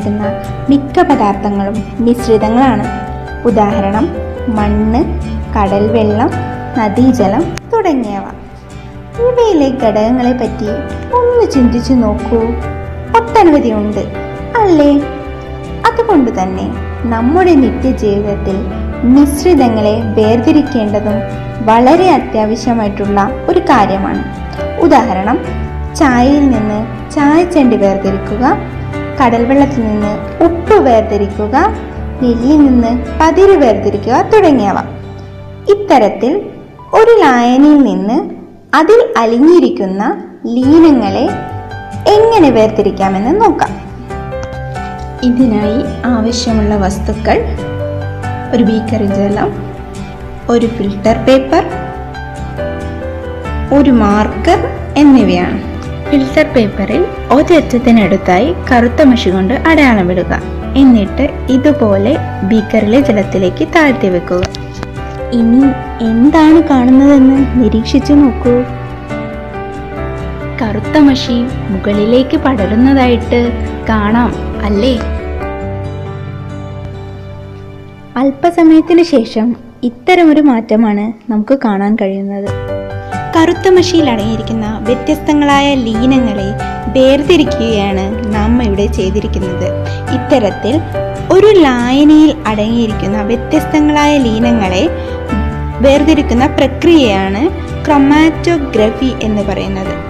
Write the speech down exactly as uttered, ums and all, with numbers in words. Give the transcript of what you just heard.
കാണപ്പെടുന്ന മിക്ക പദാർത്ഥങ്ങളും മിശ്രിതങ്ങളാണ്. ഉദാഹരണം മണ്ണ്, കടൽ വെള്ളം, നദീജലം തുടങ്ങിയവ. ഇവയിലെ ഘടകങ്ങളെ പറ്റി ഒന്ന് ചിന്തിച്ചു നോക്കൂ. ഒട്ടനവധി ഉണ്ട് അല്ലേ? അതുകൊണ്ട് തന്നെ നമ്മുടെ നിത്യജീവിതത്തിൽ മിശ്രിതങ്ങളെ വേർതിരിക്കേണ്ടതും വളരെ അത്യാവശ്യമായിട്ടുള്ള ഒരു കാര്യമാണ്. ഉദാഹരണം, ചായയിൽ നിന്ന് ചായച്ചണ്ടി വേർതിരിക്കുക, കടൽ വെള്ളത്തിൽ നിന്ന് ഉപ്പ് വേർതിരിക്കുക, നെല്ലിൽ നിന്ന് പതിര് വേർതിരിക്കുക തുടങ്ങിയവ. ഇത്തരത്തിൽ ഒരു ലായനിയിൽ നിന്ന് അതിൽ അലിഞ്ഞിരിക്കുന്ന ലീനങ്ങളെ എങ്ങനെ വേർതിരിക്കാമെന്ന് നോക്കാം. ഇതിനായി ആവശ്യമുള്ള വസ്തുക്കൾ ഒരു ബീക്കറിൽ ജലം, ഒരു ഫിൽട്ടർ പേപ്പർ, ഒരു മാർക്കർ എന്നിവയാണ്. ഫിൽട്ടർ പേപ്പറിൽ ഒരറ്റത്തിനടുത്തായി കറുത്ത മഷി കൊണ്ട് അടയാളമിടുക. എന്നിട്ട് ഇതുപോലെ ബീക്കറിലെ ജലത്തിലേക്ക് താഴ്ത്തി വെക്കുക. ഇനി എന്താണ് കാണുന്നതെന്ന് നിരീക്ഷിച്ചു നോക്കൂ. കറുത്ത മഷി മുകളിലേക്ക് പടരുന്നതായിട്ട് കാണാം അല്ലേ? അല്പസമയത്തിന് ശേഷം ഇത്തരമൊരു മാറ്റമാണ് നമുക്ക് കാണാൻ കഴിയുന്നത്. കറുത്ത മഷിയിൽ അടങ്ങിയിരിക്കുന്ന വ്യത്യസ്തങ്ങളായ ലീനങ്ങളെ വേർതിരിക്കുകയാണ് നാം ഇവിടെ ചെയ്തിരിക്കുന്നത്. ഇത്തരത്തിൽ ഒരു ലായനിയിൽ അടങ്ങിയിരിക്കുന്ന വ്യത്യസ്തങ്ങളായ ലീനങ്ങളെ വേർതിരിക്കുന്ന പ്രക്രിയയാണ് ക്രൊമാറ്റോഗ്രഫി എന്ന് പറയുന്നത്.